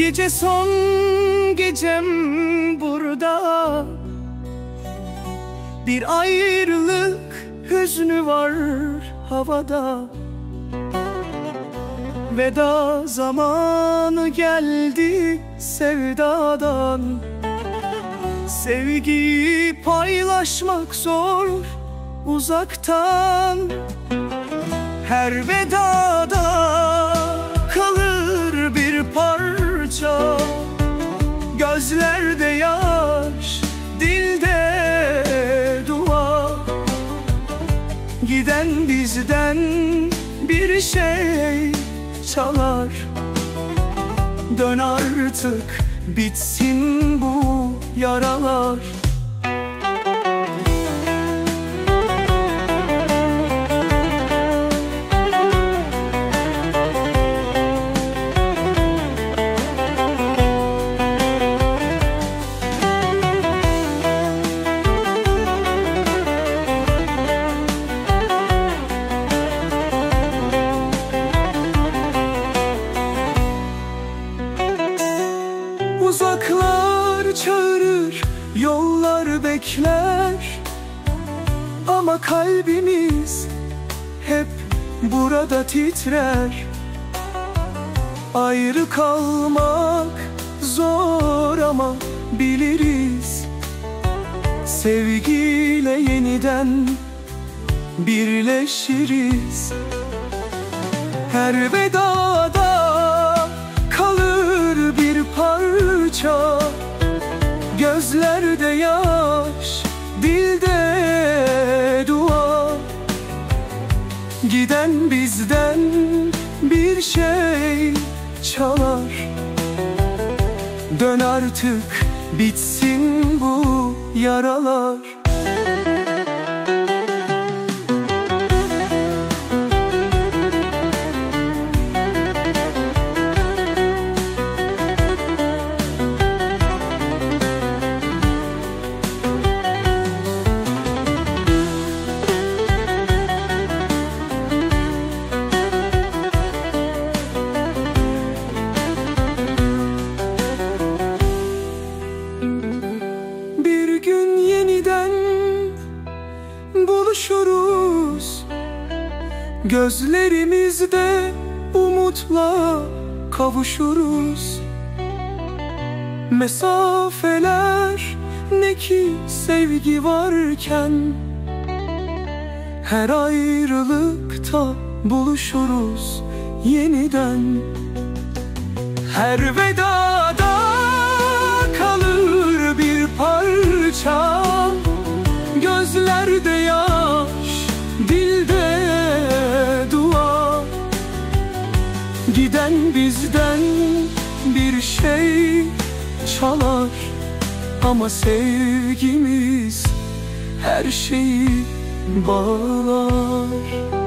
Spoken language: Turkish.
gece son gecem burada. Bir ayrılık hüznü var havada. Veda zamanı geldi sevdadan. Sevgiyi paylaşmak zor uzaktan. Her vedada kalır bir parça. Gözlerde yaş, dilde dua. Giden bizden bir şey çalar. Dön artık, bitsin bu yaralar. Uzaklar çağırır, yollar bekler. Ama kalbimiz hep burada titrer. Ayrı kalmak zor ama biliriz. Sevgiyle yeniden birleşiriz. Her vedada kalır bir parça. Gözlerde yaş, dilde dua. Giden bizden bir şey çalar. Dön artık, bitsin bu yaralar. Buluşuruz, gözlerimizde umutla kavuşuruz. Mesafeler ne ki sevgi varken, her ayrılıkta buluşuruz yeniden. Her vedada kalır bir parça. Gözlerde yaş, dilde dua. Giden bizden bir şey çalar. Ama sevgimiz her şeyi bağlar.